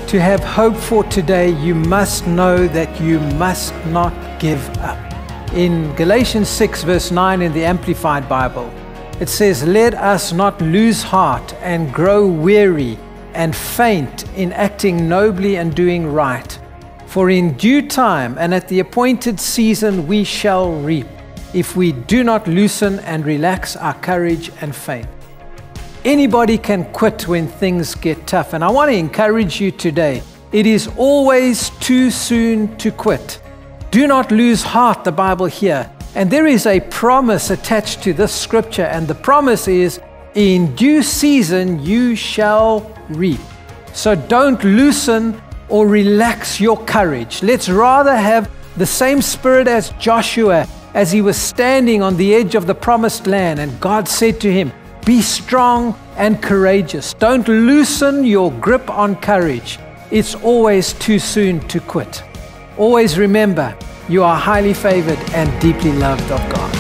To have hope for today, you must know that you must not give up. In Galatians 6 verse 9 in the Amplified Bible, it says, "Let us not lose heart and grow weary and faint in acting nobly and doing right. For in due time and at the appointed season we shall reap, if we do not loosen and relax our courage and faith." Anybody can quit when things get tough. And I want to encourage you today. It is always too soon to quit. Do not lose heart, the Bible here. And there is a promise attached to this scripture. And the promise is, in due season you shall reap. So don't loosen or relax your courage. Let's rather have the same spirit as Joshua as he was standing on the edge of the promised land. And God said to him, "Be strong and courageous." Don't loosen your grip on courage. It's always too soon to quit. Always remember, you are highly favored and deeply loved of God.